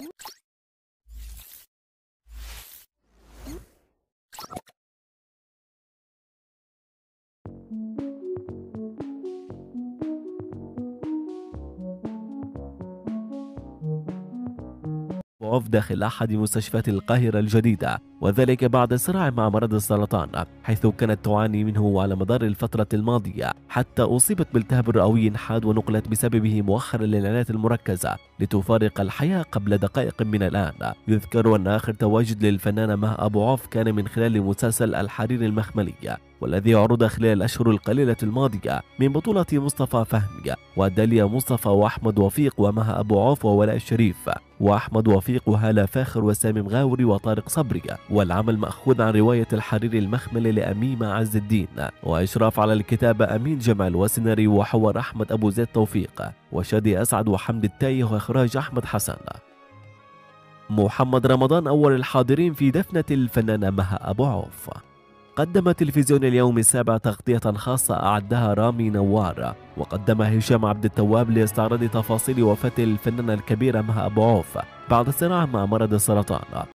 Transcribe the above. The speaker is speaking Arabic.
وقف داخل أحد مستشفيات القاهرة الجديدة، وذلك بعد صراع مع مرض السرطان، حيث كانت تعاني منه على مدار الفترة الماضية، حتى أصيبت بالتهاب رئوي حاد ونقلت بسببه مؤخرا للعناية المركزة لتفارق الحياة قبل دقائق من الآن. يذكر أن آخر تواجد للفنانة مها أبو عوف كان من خلال مسلسل الحرير المخملي، والذي عرض خلال الأشهر القليلة الماضية، من بطولة مصطفى فهمي وداليا مصطفى وأحمد وفيق ومها أبو عوف وولاء الشريف وأحمد وفيق وهالة فاخر وسامي مغاوري وطارق صبري. والعمل مأخوذ عن رواية الحرير المخملي لأميمة عز الدين، وإشراف على الكتابة أمين جمال، وسيناريو وحوار أحمد أبو زيد توفيق وشادي أسعد وحمد التايه، وإخراج أحمد حسن. محمد رمضان أول الحاضرين في دفنة الفنانة مها أبو عوف. قدم تلفزيون اليوم السابع تغطية خاصة أعدها رامي نوار، وقدمها هشام عبد التواب لاستعراض تفاصيل وفاة الفنانة الكبيرة مها أبو عوف بعد صراع مع مرض السرطان.